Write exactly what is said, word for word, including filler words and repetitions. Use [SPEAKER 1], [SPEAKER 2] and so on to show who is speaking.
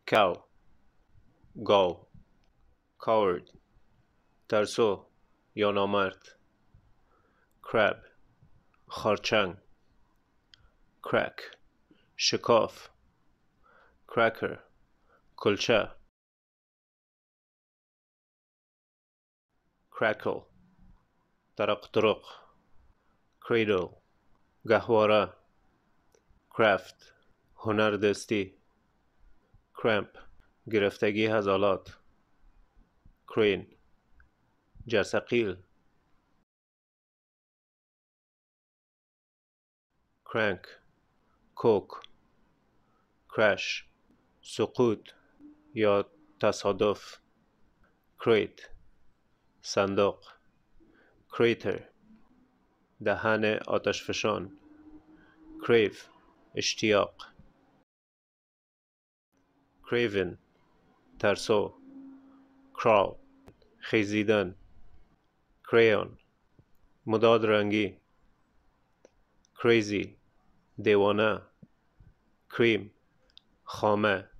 [SPEAKER 1] cow گاو coward ترسو یا نامرد crab خرچنگ crack شکاف cracker کلچه crackle درق درق cradle گهواره craft هنردستی cramp گرفتگی عضلات crane جرثقیل crank کوک crash سقوط یا تصادف crate صندوق crater دهن آتشفشان crave اشتیاق craven ترسو crawl خیزیدن crayon مداد رنگی crazy دیوانه cream خامه